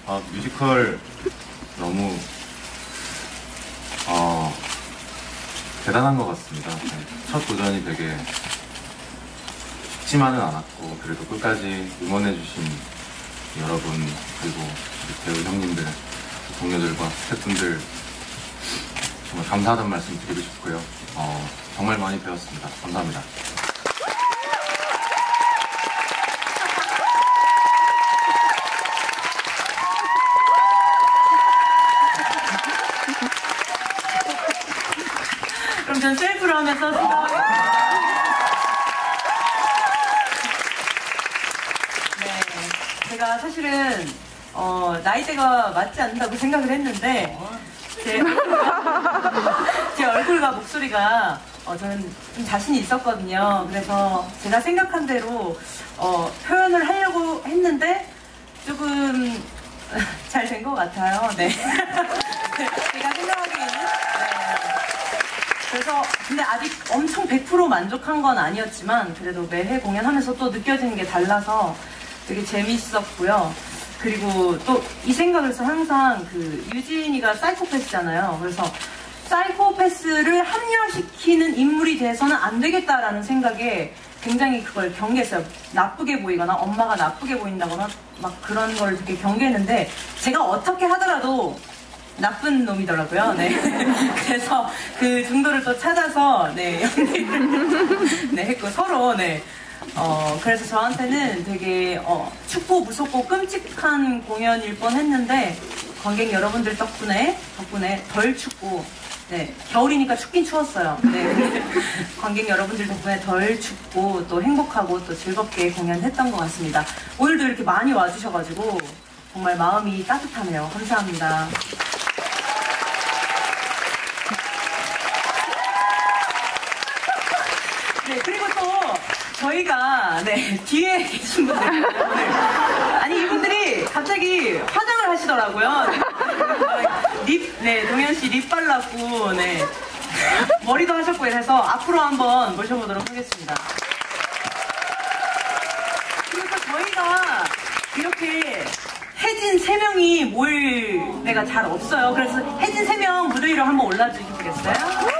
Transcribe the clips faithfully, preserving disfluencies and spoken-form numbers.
아, 뮤지컬 너무 어, 대단한 것 같습니다. 첫 도전이 되게 쉽지만은 않았고 그래도 끝까지 응원해주신 여러분 그리고 우리 배우 형님들, 동료들과 스태프분들 정말 감사하다는 말씀 드리고 싶고요. 어, 정말 많이 배웠습니다. 감사합니다. 그럼 전 셀프로 하면서 네, 제가 사실은 어, 나이대가 맞지 않는다고 생각을 했는데 제, 제 얼굴과 목소리가 어, 저는 좀 자신이 있었거든요. 그래서 제가 생각한 대로 어, 표현을 하려고 했는데 조금 잘 된 것 같아요. 네. 제가 생각하기에는 네. 그래서 근데 아직 엄청 백 퍼센트 만족한 건 아니었지만 그래도 매회 공연하면서 또 느껴지는 게 달라서 되게 재미있었고요. 그리고 또 이 생각을 해서 항상 그 유진이가 사이코패스잖아요. 그래서 사이코패스를 합리화시키는 인물이 돼서는 안 되겠다라는 생각에 굉장히 그걸 경계했어요. 나쁘게 보이거나 엄마가 나쁘게 보인다거나 막 그런 걸 되게 경계했는데 제가 어떻게 하더라도 나쁜 놈이더라고요. 네. 그래서 그 정도를 또 찾아서 네 연기를 네 했고 서로 네. 어 그래서 저한테는 되게 어, 춥고 무섭고 끔찍한 공연일 뻔했는데 관객 여러분들 덕분에 덕분에 덜 춥고 네 겨울이니까 춥긴 추웠어요. 네 관객 여러분들 덕분에 덜 춥고 또 행복하고 또 즐겁게 공연했던 것 같습니다. 오늘도 이렇게 많이 와주셔가지고 정말 마음이 따뜻하네요. 감사합니다. 네 그리고 또 저희가 네 뒤에 계신 분들 오늘 아니 이분들이 갑자기 화장을 하시더라고요. 립 네 동현 씨 립 발랐고 네 머리도 하셨고 이래서 앞으로 한번 모셔보도록 하겠습니다. 그리고 또 저희가 이렇게 혜진 세 명이 모일 때가 잘 없어요. 그래서 혜진 세 명 무대 위로 한번 올라주시겠어요?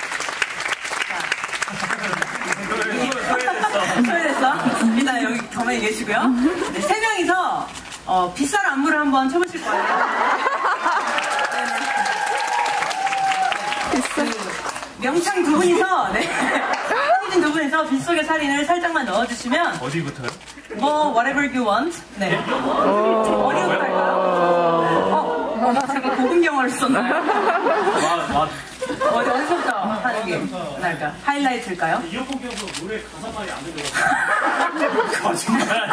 소외됐어. 일단 여기 가만히 계시고요. 네, 세 명이서 어, 빗살 안무를 한번 쳐보실 거예요. 그, 명창 두 분이서 네. 한국인 두 분이서 빗속에 살인을 살짝만 넣어주시면 어디부터요? 뭐 whatever you want. 네. 어디부터 할까요? 어, 어, 제가 고급 영어를 썼나요? 어디, 어디서부터 하는 게 나을까? 하이라이트일까요? 이어폰 껴서 노래 가사 말이 안 들려가지고 거짓말.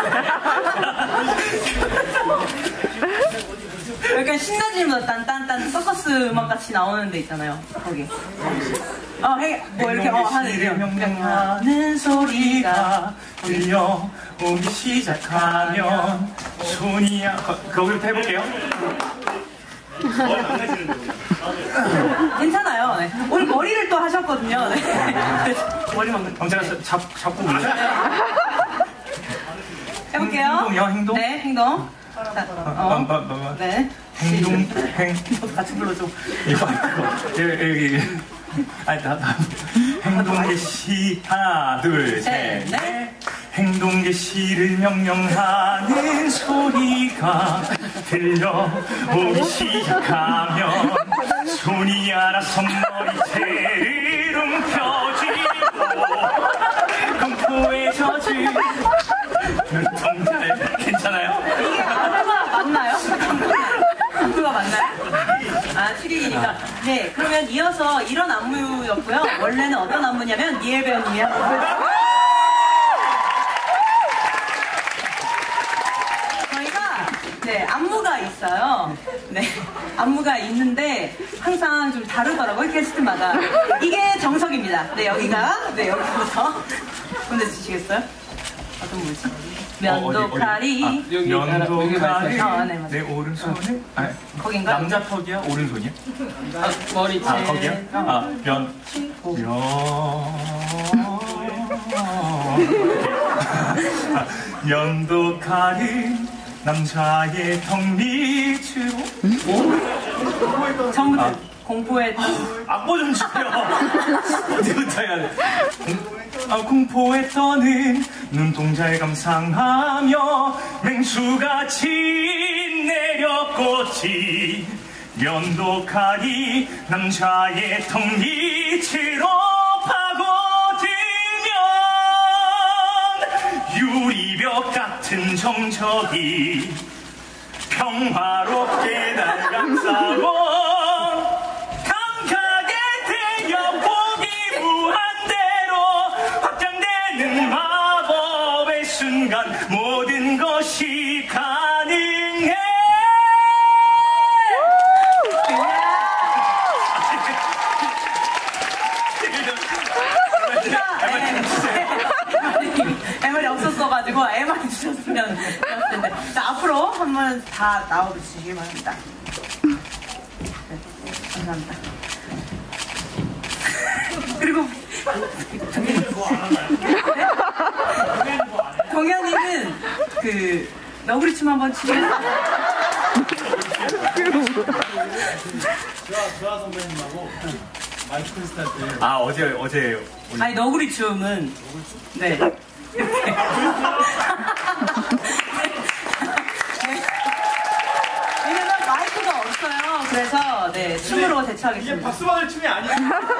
약간 신나지면 딴딴딴 서커스 음악 같이 나오는 데 있잖아요. 거기. 어, 해, 뭐 이렇게 어 하는 명령하는 소리가 들려오기 시작하면 손이야. 거기부터 해볼게요. 괜찮아요. 네. 오늘 머리를 또 하셨거든요. 네. 머리만. 그럼 제가 잡, 잡고 불러요? 해볼게요. 행동이요, 행동? 네, 행동. 자, 어. 어, 어, 네. 행동, 행. 저도 같이 불러줘. 이거, 이거. 여기, 여기. 아니, 나, 나. 행동 개시, 하나, 둘, 셋, 넷. 행동 개시를 명령하는 소리가 들려오기 시작하면 손이 알아서 머리채를 움켜쥐고 공포에 젖은 눈동자를 괜찮아요? 이게 안무가 맞나요? 안무가 맞나요? 아, 추리기니까. 네, 그러면 이어서 이런 안무였고요. 원래는 어떤 안무냐면 니엘 배우님이 하고 네, 안무가 있어요. 네, 안무가 있는데 항상 좀 다르더라고요, 게스트마다. 이게 정석입니다. 네, 여기가 네, 여기부터 보내주시겠어요? 어떤 뭐지? 면도칼이 어, 아, 면도칼이 어, 네, 맞아요. 내 오른손을 아, 거긴가? 남자 턱이야? 오른손이야? 아, 머리채 아 거기야? 아, 면 면 면도칼이 남자의 턱 밑 빛으로 뭐? 처음부터 아. 공포의 악보 좀 주세요. 어디부터 해야 돼? 아, 공포에 떠는 눈동자에 감상하며 맹수같이 내려꽃이 면도칼이 남자의 턱 밑으로 파고들면 유리벽 같은 정적이 평화롭게 날 감싸고 감각에 대여 보기 무한대로 확장되는 마법의 순간 모든 것이 가능해. 엠알이 없었어가지고 엠알이 주셨으면 좋았을 텐데. 자, 앞으로 한번 다 나와주시기 바랍니다. 네, 감사합니다. 그리고 동현이는 그 너구리 춤 한번 추겠어요. 조아, 조아 선배님하고 마이크 콘서트 할 때. 아, 어제, 어제. 아니, 너구리 춤은 네. 이렇게. 왜냐면 마이크가 없어요. 그래서 네, 춤으로 이게 대처하겠습니다. 박수 받을 춤이 아니야.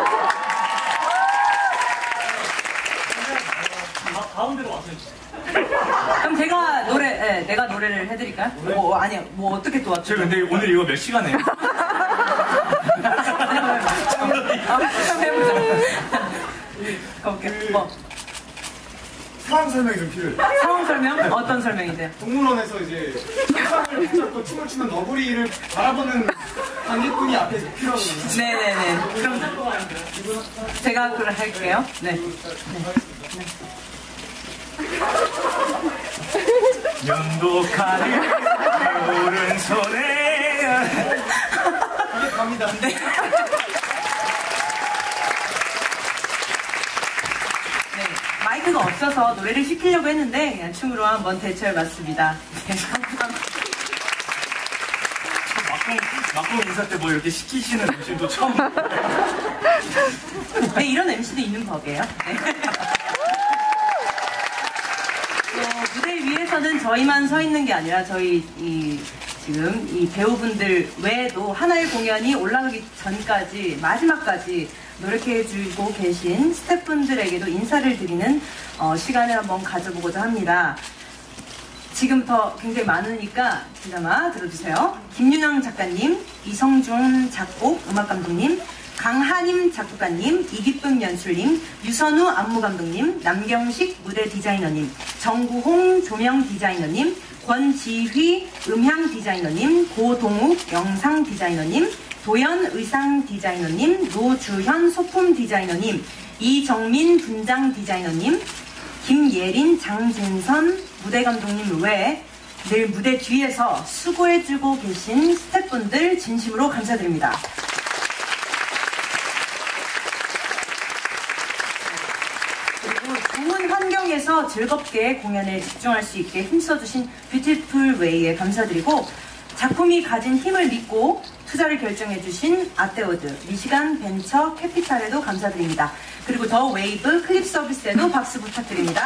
가운데로 와서 그럼 제가 노래, 네, 내가 노래를 해드릴까요? 뭐, 아니, 뭐 어떻게 도와줘? 제가 근데 오늘 이거 몇 시간 해요? 한번 해보자. 가볼게요. 뭐. 상황 설명이 좀 필요해요. 상황 설명? 어떤 설명인데요? 동물원에서 이제 상상을 붙잡고 춤을 추는 너구리를 바라보는 관객분이 앞에서 필요하거든요. 네네네. 그럼 제가 그걸 할게요. 네. 네. 면도칼을 내 오른손에 이게 갑니다. 네. 마이크가 없어서 노래를 시키려고 했는데 그냥 춤으로 한번 대처해봤습니다. 네, 감사합니다. 막공, 막공 인사 때 뭐 이렇게 시키시는 음식도 처음. 네, 이런 엠시도 있는 법이에요. 네. 어, 무대 위에서는 저희만 서 있는 게 아니라 저희 이 지금 이 배우분들 외에도 하나의 공연이 올라가기 전까지 마지막까지 노력해주고 계신 스태프분들에게도 인사를 드리는 어, 시간을 한번 가져보고자 합니다. 지금부터 굉장히 많으니까 드라마 들어주세요. 김윤영 작가님, 이성준 작곡 음악감독님, 강하님 작곡가님, 이기쁨 연출님, 유선우 안무감독님, 남경식 무대 디자이너님, 정구홍 조명 디자이너님, 권지휘 음향 디자이너님, 고동욱 영상 디자이너님, 도연 의상 디자이너님, 노주현 소품 디자이너님, 이정민 분장 디자이너님, 김예린 장진선 무대 감독님 외에 늘 무대 뒤에서 수고해주고 계신 스태프분들 진심으로 감사드립니다. 그리고 좋은 환경에서 즐겁게 공연에 집중할 수 있게 힘써주신 뷰티풀 웨이에 감사드리고, 작품이 가진 힘을 믿고 투자를 결정해주신 아떼워드, 미시간 벤처 캐피탈에도 감사드립니다. 그리고 더 웨이브 클립 서비스에도 박수 부탁드립니다.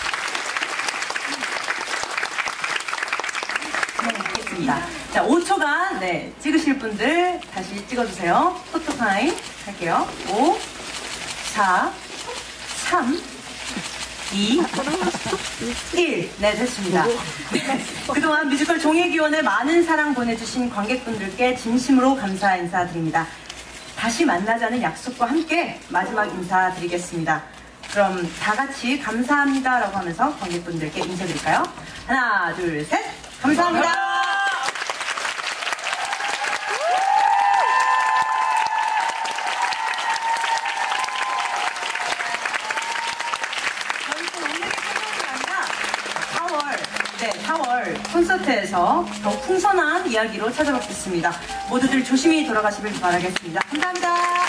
네, 알겠습니다. 자, 오 초간 네, 찍으실 분들 다시 찍어주세요. 포토타임 할게요. 오, 사, 삼, 이, 일. 네, 됐습니다. 네, 그동안 뮤지컬 종예기원에 많은 사랑 보내주신 관객분들께 진심으로 감사 인사드립니다. 다시 만나자는 약속과 함께 마지막 인사드리겠습니다. 그럼 다 같이 감사합니다라고 하면서 관객분들께 인사드릴까요? 하나, 둘, 셋. 감사합니다. 사월 콘서트에서 더욱 풍성한 이야기로 찾아뵙겠습니다. 모두들 조심히 돌아가시길 바라겠습니다. 감사합니다.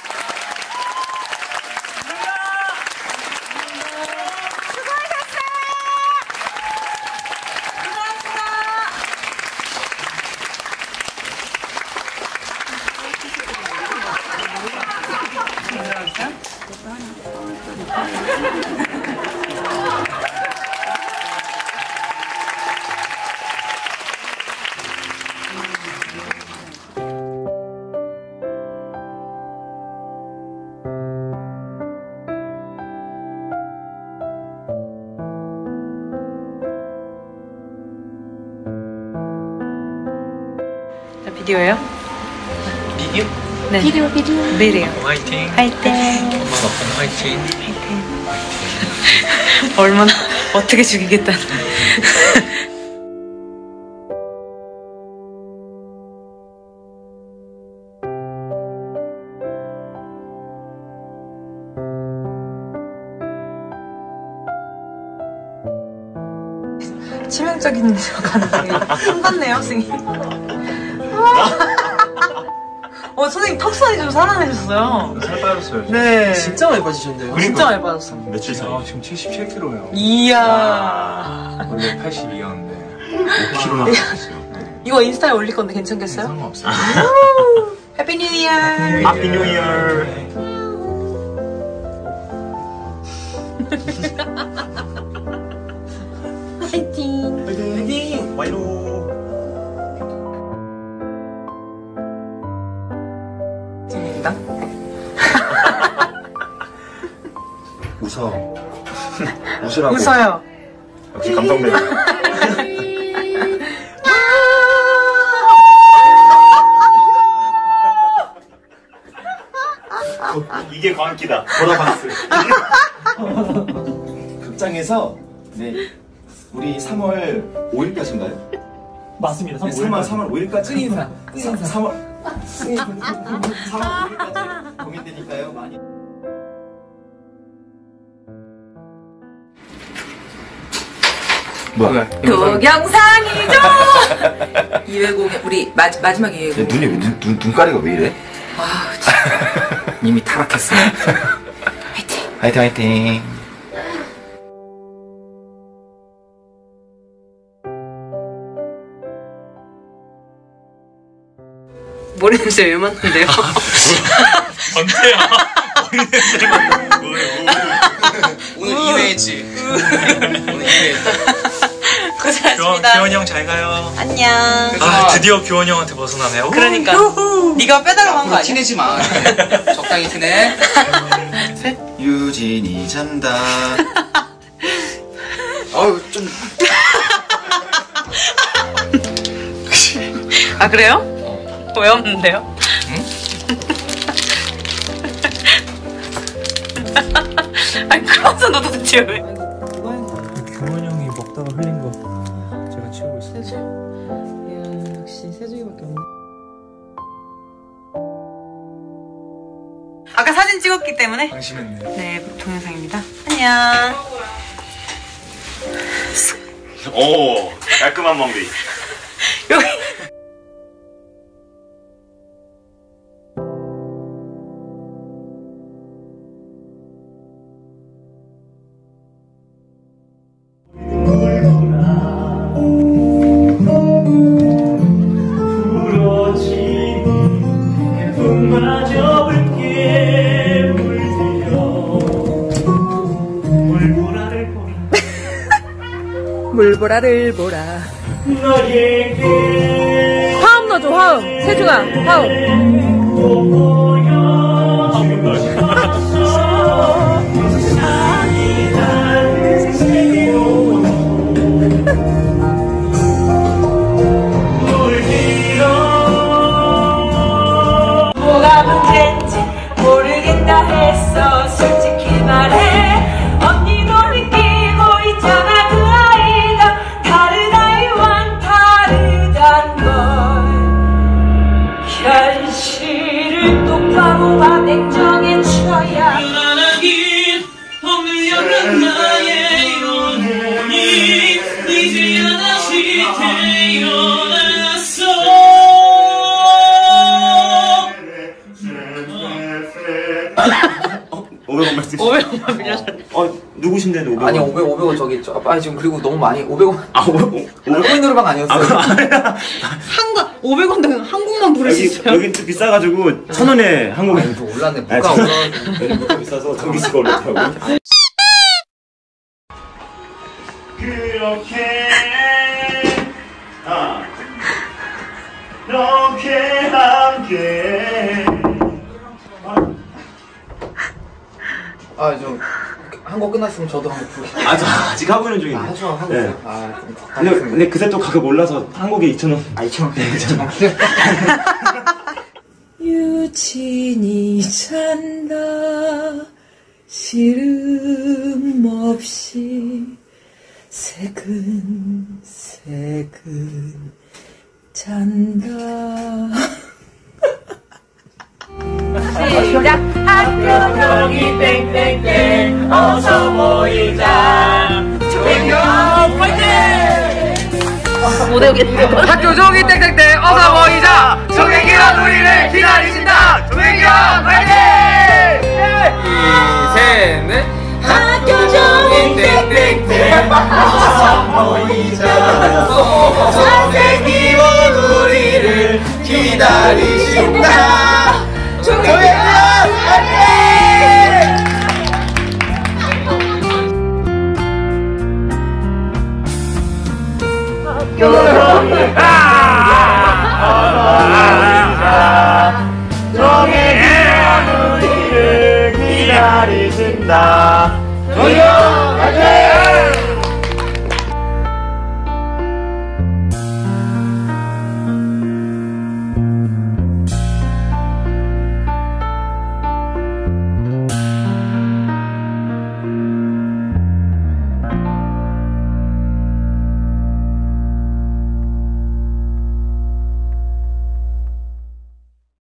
비디오예요? 비디오? 네. 비디오, 비디오. 비디오. 화이팅. 화이팅. 엄마 덕분 화이팅. 얼마나 어떻게 죽이겠다는. 치명적인 가능성이 힘받네요, 선생님. 어, 선생님 턱선이 좀 살아나셨어요. 살 빠졌어요. 네. 진짜 많이 빠지셨는데요? 진짜 많이 빠졌어. 며칠 사이? 아, 지금 칠십칠 킬로예요. 이야. 원래 팔십이였는데 오 킬로나 빠졌어요. 네. 이거 인스타에 올릴 건데 괜찮겠어요? 상관없어요. 해피 뉴 이어. 해피 뉴 이어. 화이팅. 화이팅. 와이로. 재밌다. 웃어. 웃으라고. 웃어요. 역시 감성배. 이게 광기다. 보라박스. 극장에서 네 우리 삼월 오일까지인가요? 맞습니다. 네, 삼월 삼월 오일까지 인사. 삼월 삼월 오일까지 공연되니까요. 많이. 뭐야? 도경상이죠. 이 회 공연 우리 마, 마지막 이 회 공연. 눈이 왜, 눈, 눈, 눈가리가 왜 이래? 아, 진짜. 이미 타락했어. 화이팅. 화이팅 화이팅. 머리 냄새 왜 맡는데요? 언제야? 머리 냄새가. 오늘 이 회지. 오늘 이 회. 고생하셨습니다. 교원 형 잘 가요. 안녕. 아 드디어 교원 형한테 벗어나네요. 그러니까 네가 빼달라고 한 거 아니야? 티내지 마. 적당히 티내. 유진이 잔다. 어우 좀. 아 그래요? 왜 없는데요? 응? 아니 그러면서 너 도대체 왜? 교원 형이 먹다가 흘린 거 제가 치우고 있어요. 세주? 이야 역시 세주기밖에 없네. 아까 사진 찍었기 때문에 방심했네. 네 동영상입니다. 안녕. 오 깔끔한 멍디. 여기 물보라를 보라. 화음 넣어줘 화음. 세준아 화음. 뭐가 문제인지 모르겠다 했어. 솔직히 말해 언니 널 끼고 있잖아. 그 아이가 다른 아이와는 다르단 걸. 현실을 똑바로 봐. 냉정해 쳐야 편안하긴 없는 나의 영혼이 이제야 다시 태어났어. 오백 원 말씀. 오백 원만 빌려줘. 어 누구신데 오백 원? 아니 오백 오백 원 저기 있죠. 아 지금 그리고 너무 많이 오백 원. 아 오백 원. 코인 노래방 아니었어요? 한국 오백 원 등 한국만 부를 수 여기 있어요. 여긴 좀 비싸가지고 천 원에 한국에. 아니 좀 올랐네. 아니, 물가 저- 올라. 여기 물가 비싸서 전기세가 올랐더라고요. 그렇게 아 이렇게 함께 아좀 한 곡 끝났으면 저도 한 곡 부르겠습니다. 아, 저 아직 하고 있는 중인데. 아, 하죠, 하고 네. 있어요? 아, 근데, 근데 그새 또 가격 올라서 한 곡에 이천 원. 아, 이천 원. 네, 이천 원. 유진이 잔다 시름 없이 새근새근 잔다. 시작! 학교 종이 땡땡땡 어서 모이자 조용경 화이팅! 못 외우겠네. 학교 종이 땡땡땡 어서 모이자 조경기가 우리를 기다리신다 조경경 화이팅! 이셋넷 학교 종이 땡땡땡 어서 모이자 선생님은 우리를 기다리신다 조경경 화이팅! 종의 우리를 기다리신다.